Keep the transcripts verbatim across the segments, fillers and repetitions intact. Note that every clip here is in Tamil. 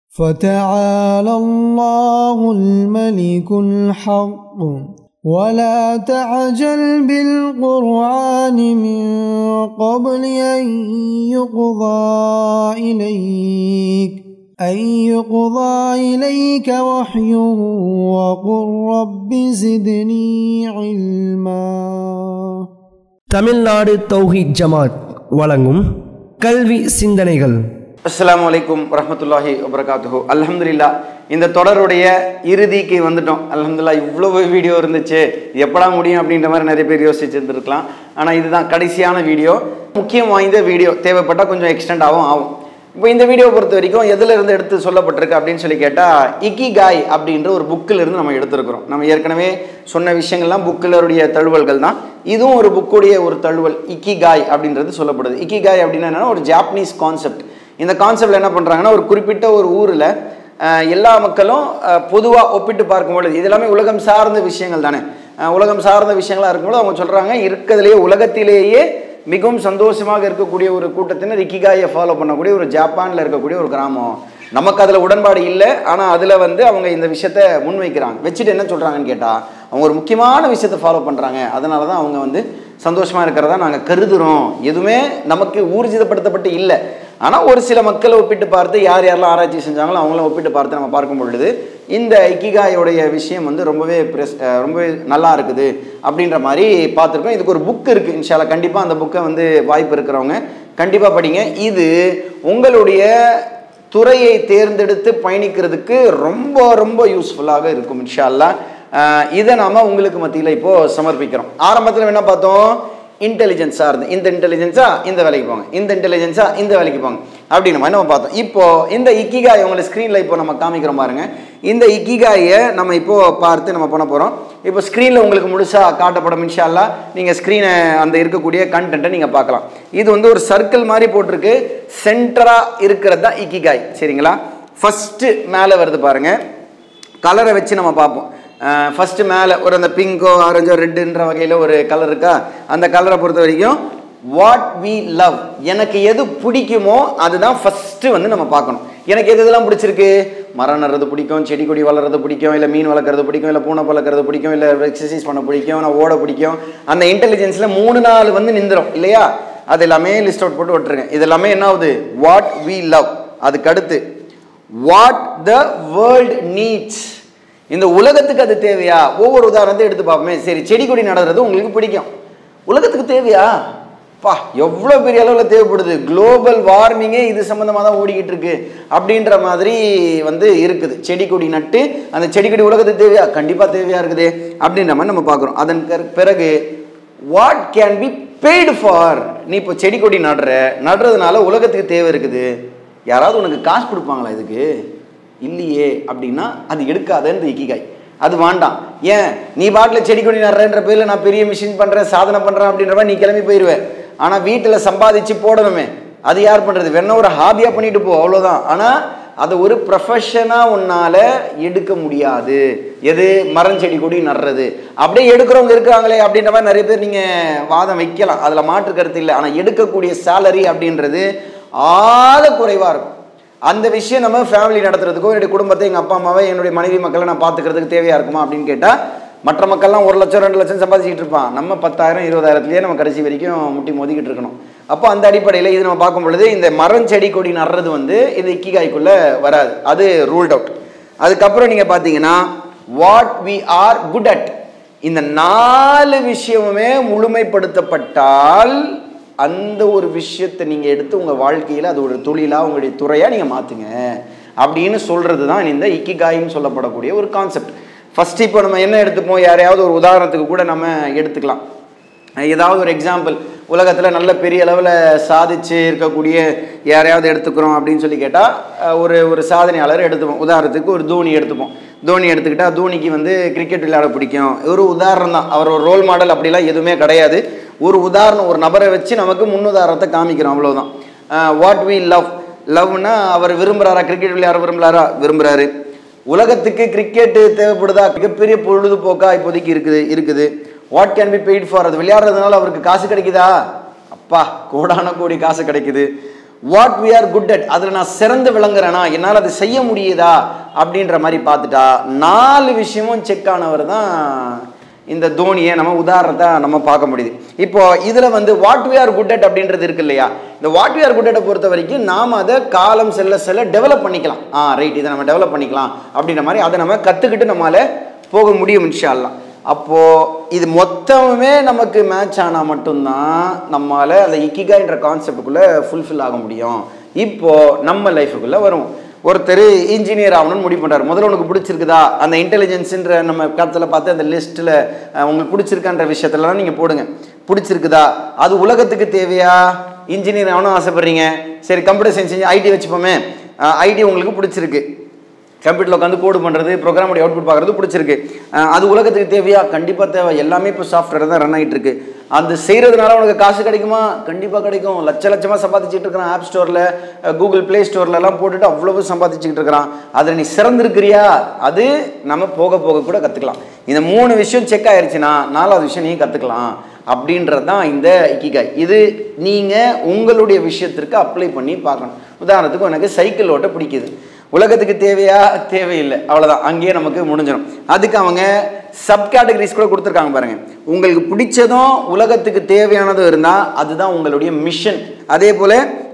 فَتَعَالَى اللَّهُ الْمَلِكُ الْحَقُّ وَلَا تَعْجَلْ بِالْقُرْآنِ مِنْ قَبْلِ أَنْ يُقْضَى إِلَيْكَ أَنْ يُقْضَى إِلَيْكَ وَحْيُهُ وَقُلْ رَبِّ زِدْنِي عِلْمًا. தமிழ்நாடு தௌஹீத் ஜமாத் வழங்கும் கல்வி சிந்தனைகள். அஸ்ஸலாமு அலைக்கும் வரஹ்மத்துல்லாஹி வபரகாத்துஹு. அல்ஹம்துலில்லாஹ், இந்த தொடருடைய இறுதிக்கு வந்துட்டோம். அல்ஹம்துலில்லாஹ், இவ்வளவு வீடியோ இருந்துச்சு, எப்படா முடியும் அப்படின்ற மாதிரி நிறைய பேர் யோசிச்சுருந்துருக்கலாம். ஆனால் இதுதான் கடைசியான வீடியோ, முக்கியம் வாய்ந்த வீடியோ. தேவைப்பட்டால் கொஞ்சம் எக்ஸ்டெண்ட் ஆகும் ஆகும் இப்போ இந்த வீடியோ பொறுத்த வரைக்கும் எதில் இருந்து எடுத்து சொல்லப்பட்டிருக்கு அப்படின்னு சொல்லி கேட்டால், இக்கிகாய் அப்படின்ற ஒரு புக்கில் இருந்து நம்ம எடுத்துருக்கிறோம். நம்ம ஏற்கனவே சொன்ன விஷயங்கள்லாம் புக்கிலருடைய தழுவல்கள் தான். இதுவும் ஒரு புக்குடைய ஒரு தழுவல். இக்கிகாய் அப்படின்றது சொல்லப்படுது. இக்கிகாய் அப்படின்னா என்னன்னா, ஒரு ஜாப்பனீஸ் கான்செப்ட். இந்த கான்செப்டில் என்ன பண்ணுறாங்கன்னா, ஒரு குறிப்பிட்ட ஒரு ஊரில் எல்லா மக்களும் பொதுவாக ஒப்பிட்டு பார்க்கும்பொழுது, இது எல்லாமே உலகம் சார்ந்த விஷயங்கள் தானே. உலகம் சார்ந்த விஷயங்களாக இருக்கும்போது அவங்க சொல்கிறாங்க, இருக்கிறதுலேயே உலகத்திலேயே மிகவும் சந்தோஷமாக இருக்கக்கூடிய ஒரு கூட்டத்தினர் இக்கிகாயை ஃபாலோ பண்ணக்கூடிய ஒரு ஜப்பானில் இருக்கக்கூடிய ஒரு கிராமம். நமக்கு அதில் உடன்பாடு இல்லை, ஆனால் அதில் வந்து அவங்க இந்த விஷயத்த முன்வைக்கிறாங்க. வச்சுட்டு என்ன சொல்கிறாங்கன்னு கேட்டால், அவங்க ஒரு முக்கியமான விஷயத்தை ஃபாலோ பண்ணுறாங்க. அதனால தான் அவங்க வந்து சந்தோஷமாக இருக்கிறதா நாங்கள் கருதுகிறோம். எதுவுமே நமக்கு ஊர்ஜிதப்படுத்தப்பட்டு இல்லை, ஆனால் ஒரு சில மக்களை ஒப்பிட்டு பார்த்து, யார் யாரெல்லாம் ஆராய்ச்சி செஞ்சாங்களோ அவங்கள ஒப்பிட்டு பார்த்து நம்ம பார்க்கும் பொழுது இந்த இக்கிகாயோடைய விஷயம் வந்து ரொம்பவே ப்ரெஸ் ரொம்பவே நல்லா இருக்குது அப்படின்ற மாதிரி பார்த்துருக்கோம். இதுக்கு ஒரு புக் இருக்குது. இன்ஷால்லா கண்டிப்பாக அந்த புக்கை வந்து வாய்ப்பு இருக்கிறவங்க கண்டிப்பாக படிங்க. இது உங்களுடைய துறையை தேர்ந்தெடுத்து பயணிக்கிறதுக்கு ரொம்ப ரொம்ப யூஸ்ஃபுல்லாக இருக்கும் இன்ஷால்லா. இதை நாம் உங்களுக்கு மத்தியில் இப்போது சமர்ப்பிக்கிறோம். ஆரம்பத்தில் என்ன பார்த்தோம்? இன்டெலிஜென்ஸாக இருந்து இந்த இன்டெலிஜென்ஸா இந்த வேலைக்கு போங்க, இந்த இன்டெலிஜென்ஸா இந்த வேலைக்கு போங்க அப்படின்னு மாதிரி நம்ம பார்த்தோம். இப்போது இந்த இக்கிகாய் உங்களை ஸ்க்ரீனில் இப்போ நம்ம காமிக்கிறோம் பாருங்கள். இந்த இக்கிகாயை நம்ம இப்போது பார்த்து நம்ம பண்ண போகிறோம். இப்போ ஸ்க்ரீனில் உங்களுக்கு முழுசாக காட்டப்படும் இன்ஷால்லா. நீங்கள் ஸ்க்ரீனை அந்த இருக்கக்கூடிய கண்டென்ட்டை நீங்கள் பார்க்கலாம். இது வந்து ஒரு சர்க்கிள் மாதிரி போட்டிருக்கு. சென்டராக இருக்கிறது தான் இக்கிகாய். சரிங்களா? ஃபஸ்ட்டு மேலே வருது பாருங்கள். கலரை வச்சு நம்ம பார்ப்போம். ஃபஸ்ட்டு மேலே ஒரு அந்த பிங்கோ ஆரஞ்சோ ரெட்டுன்ற வகையில் ஒரு கலர் இருக்கா, அந்த கலரை பொறுத்த வரைக்கும் வாட் வி லவ், எனக்கு எது பிடிக்குமோ அதுதான் ஃபஸ்ட்டு வந்து நம்ம பார்க்கணும். எனக்கு எது இதெல்லாம் பிடிச்சிருக்கு? மரம் நடுறது பிடிக்கும், செடி கொடி வளர்றது பிடிக்கும், இல்லை மீன் வளர்க்குறது பிடிக்கும், இல்லை பூனை வளர்க்குறது பிடிக்கும், இல்லை எக்ஸசைஸ் பண்ண பிடிக்கும், நான் ஓட பிடிக்கும். அந்த இன்டெலிஜென்ஸில் மூணு நாள் வந்து நிந்திரும் இல்லையா? அது எல்லாமே லிஸ்ட் அவுட் போட்டு விட்டுருங்க. இது எல்லாமே என்ன ஆகுது? What we love. அதுக்கு அடுத்து வாட் த வேர்ல்ட் நீட்ஸ், இந்த உலகத்துக்கு அது தேவையா? ஒவ்வொரு உதாரணத்தையும் எடுத்து பார்ப்போமே. சரி, செடி கொடி நடுறது உங்களுக்கு பிடிக்கும், உலகத்துக்கு தேவையா? பா, எவ்வளோ பெரிய அளவில் தேவைப்படுது. குளோபல் வார்மிங்கே இது சம்மந்தமாக தான் ஓடிக்கிட்டு இருக்கு அப்படின்ற மாதிரி வந்து இருக்குது. செடி கொடி நட்டு அந்த செடி கொடி உலகத்துக்கு தேவையா? கண்டிப்பாக தேவையாக இருக்குது அப்படின்ற மாதிரி நம்ம பார்க்குறோம். அதன் பிறகு what can be paid for, நீ இப்போ செடி கொடி நடுற, நடுறதுனால உலகத்துக்கு தேவை இருக்குது, யாராவது உனக்கு காசு கொடுப்பாங்களா இதுக்கு? இல்லையே அப்படின்னா அது எடுக்காதன்னு இக்கிகாய். அது வேண்டாம். ஏன்? நீ பாட்டில் செடி கொடி நடுறன்ற பேரில் நான் பெரிய மிஷின் பண்ணுறேன், சாதனை பண்ணுறேன் அப்படின்ற மாதிரி நீ கிளம்பி போயிடுவேன். ஆனால் வீட்டில் சம்பாதிச்சு போடணுமே, அது யார் பண்ணுறது? வேணா ஒரு ஹாபியாக பண்ணிட்டு போ, அவ்வளோதான். ஆனால் அதை ஒரு ப்ரொஃபஷனாக உன்னால் எடுக்க முடியாது. எது? மரம் செடி கொடி நடுறது. அப்படியே எடுக்கிறவங்க இருக்கிறாங்களே அப்படின்ற மாதிரி நிறைய பேர் நீங்கள் வாதம் வைக்கலாம், அதில் மாற்று கருத்து இல்லை. ஆனால் எடுக்கக்கூடிய சேலரி அப்படின்றது ஆழ குறைவாக இருக்கும். அந்த விஷயம் நம்ம ஃபேமிலி நடத்துறதுக்கோ, என்னுடைய குடும்பத்தை, எங்கள் அப்பா அம்மாவை, என்னுடைய மனைவி மக்களை நான் பார்த்துக்கிறதுக்கு தேவையாக இருக்குமா அப்படின்னு கேட்டால், மற்ற மக்கள்லாம் ஒரு லட்சம் ரெண்டு லட்சம் சம்பாதிச்சிட்டு இருப்பான். நம்ம பத்தாயிரம் இருபதாயிரத்துலேயே நம்ம கடைசி வரைக்கும் முட்டி மோதிக்கிட்டு இருக்கணும். அப்போ அந்த அடிப்படையில் இது நம்ம பார்க்கும் பொழுது இந்த மரம் செடி கொடி நடுறது வந்து இந்த இக்கிகாய்க்குள்ளே வராது, அது ரூல்ட் அவுட். அதுக்கப்புறம் நீங்கள் பார்த்தீங்கன்னா what we are good at, இந்த நாலு விஷயமுமே முழுமைப்படுத்தப்பட்டால் அந்த ஒரு விஷயத்தை நீங்கள் எடுத்து உங்கள் வாழ்க்கையில் அது ஒரு தொழிலாக, உங்களுடைய துறையாக நீங்கள் மாற்றுங்க அப்படின்னு சொல்கிறது தான் இந்த இக்கிகாயின்னு சொல்லப்படக்கூடிய ஒரு கான்செப்ட். ஃபஸ்ட்டு இப்போ நம்ம என்ன எடுத்துப்போம்? யாரையாவது ஒரு உதாரணத்துக்கு கூட நம்ம எடுத்துக்கலாம். ஏதாவது ஒரு எக்ஸாம்பிள், உலகத்தில் நல்ல பெரிய அளவில் சாதிச்சு இருக்கக்கூடிய யாரையாவது எடுத்துக்கிறோம் அப்படின்னு சொல்லி கேட்டால், ஒரு ஒரு சாதனையாளர் எடுத்துப்போம். உதாரணத்துக்கு ஒரு தோனி எடுத்துப்போம். தோனி எடுத்துக்கிட்டால் தோனிக்கு வந்து கிரிக்கெட் விளையாட பிடிக்கும். ஒரு உதாரணம் தான், அவர் ஒரு ரோல் மாடல் அப்படிலாம் எதுவுமே கிடையாது. ஒரு உதாரணம், ஒரு நபரை வச்சு நமக்கு முன்னுதாரணத்தை காமிக்கிறோம், அவ்வளோதான். வாட் வி லவ், லவ்னா அவர் விரும்புகிறாரா? கிரிக்கெட் விளையாட விரும்புகிறாரா? விரும்புகிறாரு. உலகத்துக்கு கிரிக்கெட்டு தேவைப்படுதா? மிகப்பெரிய பொழுதுபோக்கா இப்போதைக்கு இருக்குது இருக்குது what can be paid for, அது விளையாடுறதுனால அவருக்கு காசு கிடைக்குதா? அப்பா, கோடான கோடி காசு கிடைக்குது. What we are good at, அதில் நான் சிறந்து விளங்குறேனா, என்னால் அதை செய்ய முடியுதா அப்படின்ற மாதிரி பார்த்துட்டா நாலு விஷயமும் செக் ஆனவர் தான் இந்த தோனியை நம்ம உதாரணத்தை நம்ம பார்க்க முடியுது. இப்போ இதில் வந்து what we are good at அப்படின்றது இருக்கு இல்லையா, இந்த வாட் வி ஆர் குட் அட்டை பொறுத்த வரைக்கும் நாம் அதை காலம் செல்ல செல்ல டெவலப் பண்ணிக்கலாம். ஆ ரைட், இதை நம்ம டெவலப் பண்ணிக்கலாம் அப்படின்ற மாதிரி அதை நம்ம கற்றுக்கிட்டு நம்மளால் போக முடியும் இன்ஷா அல்லாஹ். அப்போது இது மொத்தமுமே நமக்கு மேட்ச் ஆனால் மட்டும்தான் நம்மளால் அந்த இக்கிகாய்ன்ற கான்செப்டுக்குள்ளே ஃபுல்ஃபில் ஆக முடியும். இப்போது நம்ம லைஃபுக்குள்ளே வரும். ஒருத்தர் இன்ஜினியர் ஆகணும்னு முடிவு பண்ணுறாரு. முதல்ல உனக்கு பிடிச்சிருக்குதா, அந்த இன்டெலிஜென்ஸுன்ற நம்ம காலத்தில் பார்த்து அந்த லிஸ்ட்டில் உங்களுக்கு பிடிச்சிருக்கான்ற விஷயத்துலலாம் நீங்கள் போடுங்க. பிடிச்சிருக்குதா, அது உலகத்துக்கு தேவையா, இன்ஜினியர் ஆகணும் ஆசைப்பட்றீங்க, சரி கம்ப்யூட்டர் சயின்ஸ் ஐடி வச்சுப்போமே, ஐடி உங்களுக்கு பிடிச்சிருக்கு, கம்ப்யூட்டரில் உட்காந்து கோடு பண்ணுறது, ப்ரோக்ராமுடைய அவுட்புட் பார்க்குறது பிடிச்சிருக்கு, அது உலகத்துக்கு தேவையா, கண்டிப்பாக தேவை. எல்லாமே இப்போ சாஃப்ட்வேர் தான் ரன் ஆகிட்டு இருக்கு. அது செய்கிறதுனால உனக்கு காசு கிடைக்குமா, கண்டிப்பாக கிடைக்கும். லட்ச லட்சமாக சம்பாதிச்சுட்டு இருக்கிறான். ஆப் ஸ்டோரில், கூகுள் ப்ளே ஸ்டோர்லலாம் போட்டுட்டு அவ்வளவு சம்பாதிச்சுக்கிட்டு இருக்கிறான். அதில் நீ சிறந்திருக்கிறியா, அது நம்ம போக போக கூட கற்றுக்கலாம். இந்த மூணு விஷயம் செக் ஆயிடுச்சுன்னா நாலாவது விஷயம் நீங்கள் கற்றுக்கலாம் அப்படின்றது தான் இந்த இக்கிகாய். இது நீங்கள் உங்களுடைய விஷயத்திற்கு அப்ளை பண்ணி பார்க்கணும். உதாரணத்துக்கு எனக்கு சைக்கிள் ஓட்ட பிடிக்குது, உலகத்துக்கு தேவையா, தேவையில்லை, அவ்வளோதான், அங்கேயே நமக்கு முடிஞ்சிடும். அதுக்கு அவங்க சப் கேட்டகரிஸ் கூட கொடுத்துருக்காங்க பாருங்க. உங்களுக்கு பிடிச்சதும் உலகத்துக்கு தேவையானதும் இருந்தால் அதுதான் உங்களுடைய மிஷன். அதே போல்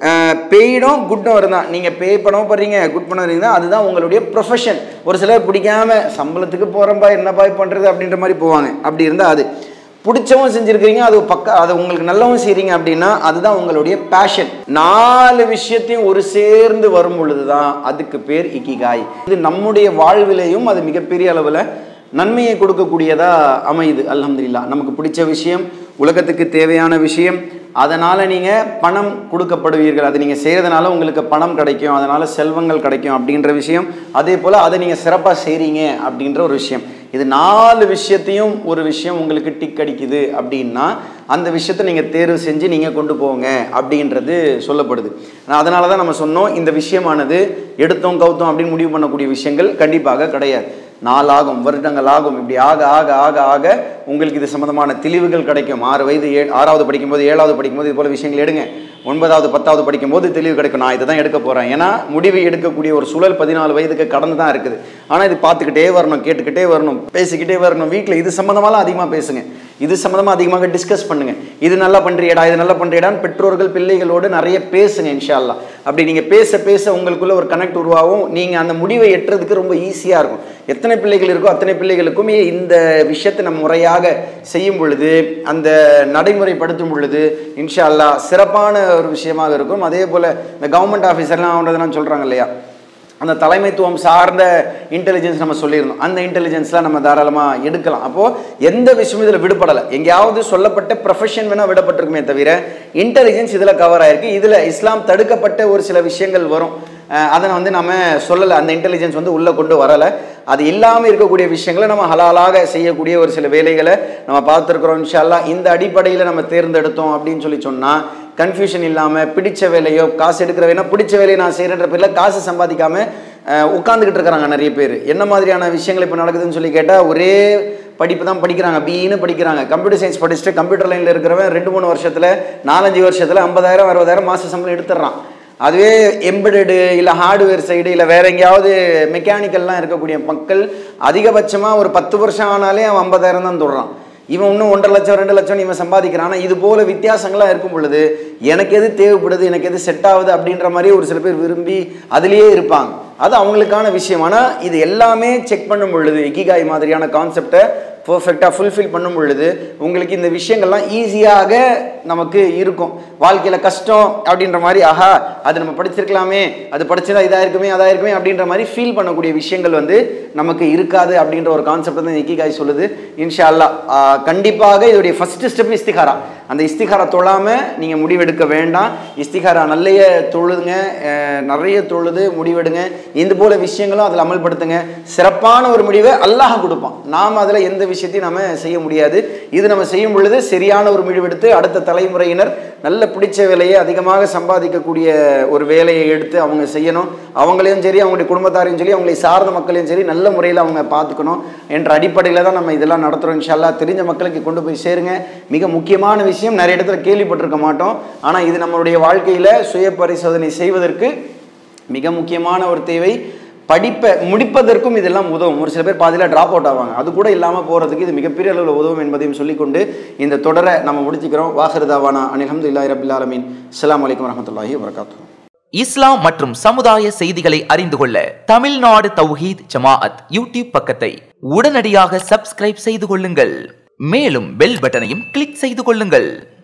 பெய்டும் குட்டும் இருந்தால், நீங்கள் பே பண்ண போகிறீங்க, குட் பண்ண வரீங்கன்னா அதுதான் உங்களுடைய ப்ரொஃபஷன். ஒரு சிலர் பிடிக்காம சம்பளத்துக்கு போகிறப்பா என்னப்பா பண்ணுறது அப்படின்ற மாதிரி போவாங்க. அப்படி இருந்தால் அது பிடிச்சவும் செஞ்சுருக்கிறீங்க, அது பக்க அதை உங்களுக்கு நல்லவும் செய்கிறீங்க அப்படின்னா அதுதான் உங்களுடைய பேஷன். நாலு விஷயத்தையும் ஒரு சேர்ந்து வரும் பொழுது தான் அதுக்கு பேர் இக்கிகாய். இது நம்முடைய வாழ்விலையும் அது மிகப்பெரிய அளவில் நன்மையை கொடுக்கக்கூடியதாக அமையுது. அல்ஹம்துலில்லாஹ். நமக்கு பிடிச்ச விஷயம், உலகத்துக்கு தேவையான விஷயம், அதனால் நீங்கள் பணம் கொடுக்கப்படுவீர்கள், அது நீங்கள் செய்கிறதுனால உங்களுக்கு பணம் கிடைக்கும், அதனால் செல்வங்கள் கிடைக்கும் அப்படின்ற விஷயம். அதே போல் அதை நீங்கள் சிறப்பாக செய்கிறீங்க அப்படின்ற ஒரு விஷயம். இது நாலு விஷயத்தையும் ஒரு விஷயம் உங்களுக்கு டிக் அடிக்குது அப்படின்னா அந்த விஷயத்தை நீங்கள் தேர்வு செஞ்சு நீங்கள் கொண்டு போங்க அப்படின்றது சொல்லப்படுது. அதனால தான் நம்ம சொன்னோம், இந்த விஷயமானது எடுத்தோம் கவுத்தோம் அப்படின்னு முடிவு பண்ணக்கூடிய விஷயங்கள் கண்டிப்பாக கிடையாது. நாளாகும், வருடங்கள் ஆகும். இப்படி ஆக ஆக ஆக ஆக உங்களுக்கு இது சம்மந்தமான தெளிவுகள் கிடைக்கும். ஆறு வயது ஏ ஆறாவது படிக்கும்போது, ஏழாவது படிக்கும்போது இது போல் விஷயங்கள் எடுங்க. ஒன்பதாவது பத்தாவது படிக்கும்போது தெளிவு கிடைக்கும், நான் இதை தான் எடுக்க போகிறேன். ஏன்னா முடிவு எடுக்கக்கூடிய ஒரு சூழல் பதினாலு வயதுக்கு கடந்து தான் இருக்குது. ஆனால் இது பார்த்துக்கிட்டே வரணும், கேட்டுக்கிட்டே வரணும், பேசிக்கிட்டே வரணும். வீட்டில் இது சம்மந்தமாலாம் அதிகமாக பேசுங்க, இது சம்மந்தமாக அதிகமாக டிஸ்கஸ் பண்ணுங்கள். இது நல்லா பண்ணுறியடா, இது நல்லா பண்ணுறியடான்னு பெற்றோர்கள் பிள்ளைகளோடு நிறைய பேசுங்க இன்ஷா அல்லாஹ். அப்படி நீங்கள் பேச பேச உங்களுக்குள்ள ஒரு கனெக்ட் உருவாகும். நீங்கள் அந்த முடிவை எட்டுறதுக்கு ரொம்ப ஈஸியாக இருக்கும். எத்தனை பிள்ளைகள் இருக்கோ அத்தனை பிள்ளைகளுக்குமே இந்த விஷயத்தை நம்ம முறையாக செய்யும் பொழுது, அந்த நடைமுறைப்படுத்தும் பொழுது இன்ஷா அல்லாஹ் சிறப்பான ஒரு விஷயமாக இருக்கும். அதே போல் இந்த கவர்மெண்ட் ஆஃபீஸர்லாம் ஆகுறதுலாம் சொல்கிறாங்க இல்லையா, அந்த தலைமைத்துவம் சார்ந்த இன்டெலிஜென்ஸ் நம்ம சொல்லியிருந்தோம். அந்த இன்டெலிஜென்ஸ்லாம் நம்ம தாராளமாக எடுக்கலாம். அப்போது எந்த விஷயமும் இதில் விடுபடலை. எங்கேயாவது சொல்லப்பட்ட ப்ரொஃபஷன் வேணால் விடப்பட்டிருக்குமே தவிர இன்டெலிஜென்ஸ் இதில் கவர் ஆகிருக்கு. இதில் இஸ்லாம் தடுக்கப்பட்ட ஒரு சில விஷயங்கள் வரும், அதை வந்து நம்ம சொல்லலை. அந்த இன்டெலிஜென்ஸ் வந்து உள்ளே கொண்டு வரலை. அது இல்லாமல் இருக்கக்கூடிய விஷயங்களை நம்ம ஹலாலாக செய்யக்கூடிய ஒரு சில வேலைகளை நம்ம பார்த்துருக்குறோம் இன்ஷா அல்லாஹ். இந்த அடிப்படையில் நம்ம தேர்ந்தெடுத்தோம் அப்படின்னு சொல்லி சொன்னால் கன்ஃபியூஷன் இல்லாமல் பிடிச்ச வேலையோ, காசு எடுக்கிற வேணா பிடிச்ச வேலையை நான் செய்கிறேன்ற பேரில் காசு சம்பாதிக்காமல் உட்காந்துக்கிட்டு இருக்கிறாங்க நிறைய பேர். என்ன மாதிரியான விஷயங்கள் இப்போ நடக்குதுன்னு சொல்லி கேட்டால், ஒரே படிப்பு தான் படிக்கிறாங்க, பிஇன்னு படிக்கிறாங்க, கம்ப்யூட்டர் சயின்ஸ் படிச்சுட்டு கம்ப்யூட்டர் லைனில் இருக்கிறவன் ரெண்டு மூணு வருஷத்தில் நாலஞ்சு வருஷத்தில் ஐம்பதாயிரம் அறுபதாயிரம் மாத சம்பளம் எடுத்துடுறான். அதுவே எம்பெடடு இல்லை ஹார்ட்வேர் சைடு இல்லை வேறு எங்கேயாவது மெக்கானிக்கல்லாம் இருக்கக்கூடிய மக்கள் அதிகபட்சமாக ஒரு பத்து வருஷம் ஆனாலே அவன் ஐம்பதாயிரம் தான் தொடுறான். இவன் இன்னும் ஒன்றரை லட்சம் ரெண்டு லட்சம் இவன் சம்பாதிக்கிறான். இது போல் வித்தியாசங்களாக இருக்கும் பொழுது எனக்கு எது தேவைப்படுது, எனக்கு எது செட் ஆகுது அப்படின்ற மாதிரி ஒரு சில பேர் விரும்பி அதிலேயே இருப்பாங்க. அது அவங்களுக்கான விஷயம். ஆனால் இது எல்லாமே செக் பண்ணும் பொழுது, இக்கிகாய் மாதிரியான கான்செப்டை பர்ஃபெக்டாக ஃபுல்ஃபில் பண்ணும் பொழுது உங்களுக்கு இந்த விஷயங்கள்லாம் ஈஸியாக நமக்கு இருக்கும். வாழ்க்கையில் கஷ்டம் அப்படின்ற மாதிரி, ஆஹா அது நம்ம படிச்சிருக்கலாமே, அது படிச்சதா இதாக இருக்குமே அதாக இருக்குமே அப்படின்ற மாதிரி ஃபீல் பண்ணக்கூடிய விஷயங்கள் வந்து நமக்கு இருக்காது அப்படின்ற ஒரு கான்செப்ட் தான் இக்கிகாய் சொல்லுது. இன்ஷா அல்லாஹ் கண்டிப்பாக இதோடைய ஃபஸ்ட்டு ஸ்டெப் இஸ்திகாரா. அந்த இஸ்திகாரா தொழாமல் நீங்கள் முடிவெடுக்க வேண்டாம். இஸ்திகாரா நல்லைய தொழுதுங்க, நிறைய தொழுது முடிவெடுங்க. இந்த போல விஷயங்களும் அதில் அமல்படுத்துங்க. சிறப்பான ஒரு முடிவை அல்லாஹ் கொடுப்பான். நாம் அதில் எந்த விஷயத்தையும் நம்ம செய்ய முடியாது. இது நம்ம செய்யும் பொழுது சரியான ஒரு முடிவெடுத்து அடுத்த தலைமுறையினர் நல்ல பிடிச்ச வேலையை அதிகமாக சம்பாதிக்கக்கூடிய ஒரு வேலையை எடுத்து அவங்க செய்யணும். அவங்களையும் சரி, அவங்களுடைய குடும்பத்தாரையும் சரி, அவங்களை சார்ந்த மக்களையும் சரி நல்ல நல்ல முறையில் அவங்க பார்த்துக்கணும் என்ற அடிப்படையில் தான் நம்ம இதெல்லாம் நடத்துகிறோம். இன்ஷா அல்லாஹ் தெரிஞ்ச மக்களுக்கு கொண்டு போய் சேருங்க. மிக முக்கியமான விஷயம், நிறைய இடத்துல கேள்விப்பட்டிருக்க மாட்டோம், ஆனால் இது நம்மளுடைய வாழ்க்கையில் சுய பரிசோதனை செய்வதற்கு மிக முக்கியமான ஒரு தேவை. படிப்பை முடிப்பதற்கும் இதெல்லாம் உதவும். ஒரு சில பேர் பாதியில் ட்ராப் அவுட் ஆவாங்க, அது கூட இல்லாமல் போகிறதுக்கு இது மிகப்பெரிய அளவில் உதவும் என்பதையும் சொல்லிக்கொண்டு இந்த தொடரை நம்ம முடிச்சுக்கிறோம். வாஹிருதாவானா அனில் ஹம்துலில்லாஹி ரப்பில் ஆலமீன். அஸ்ஸலாமு அலைக்கும் வரஹ்மத்துல்லாஹி வபரகாத்துஹு. இஸ்லாம் மற்றும் சமுதாய செய்திகளை அறிந்து கொள்ள தமிழ்நாடு தௌஹீத் ஜமாஅத் யூடியூப் பக்கத்தை உடனடியாக சப்ஸ்கிரைப் செய்து கொள்ளுங்கள். மேலும் பெல் பட்டனையும் கிளிக் செய்து கொள்ளுங்கள்.